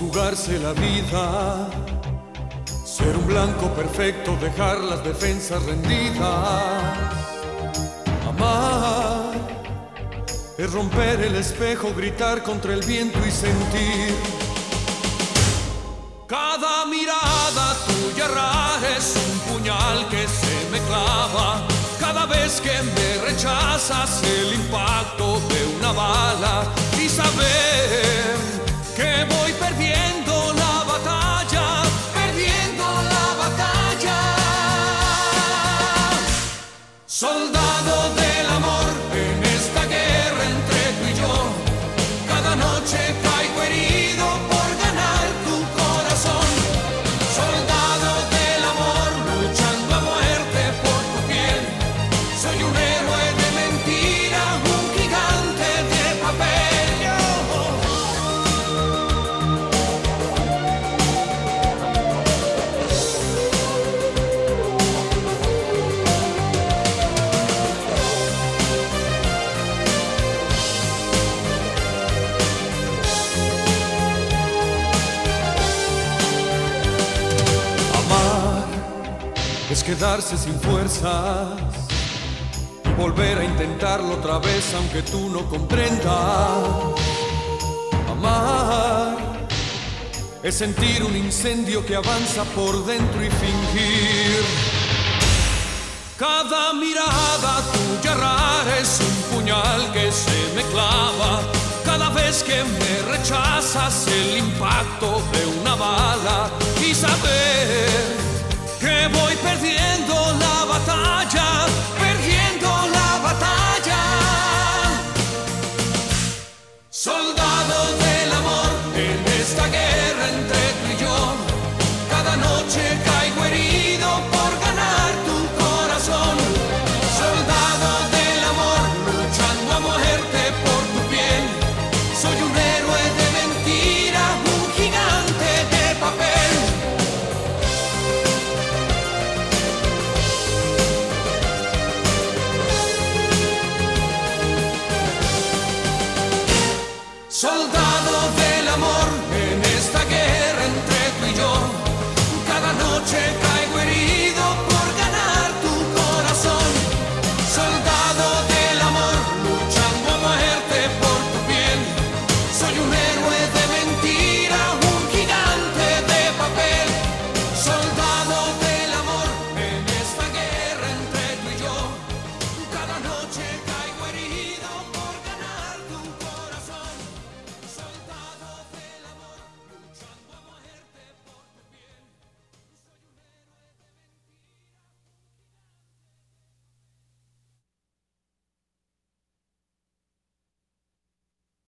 jugarse la vida, ser un blanco perfecto, dejar las defensas rendidas. Amar es romper el espejo, gritar contra el viento y sentir. Cada mirada tuya rara es un puñal que se me clava. Cada vez que me rechazas, el impacto de una bala. Y saber que voy perdiendo la batalla, perdiendo la batalla. Soldado del amor en esta guerra entre tú y yo. Cada noche caigo herido por ganar tu corazón. Soldado del amor luchando a muerte por tu piel. Soy un héroe de mentira, un gigante de papel. Amar es quedarse sin fuerzas y volver a intentarlo otra vez aunque tú no comprendas. Amar es sentir un incendio que avanza por dentro y fingir. Cada mirada tuya rara es un puñal que se me clava. Cada vez que me rechazas, el impacto de una bala. Y saber que voy perdiendo la batalla, perdiendo la batalla. Soldado del amor en esta guerra entre tú y yo. Cada noche caigo herido por ganar tu corazón. Soldado del amor luchando a muerte por tu piel. Soy un héroe de mentira, un gigante de papel. Soldado del amor en esta guerra entre tú y yo. Cada noche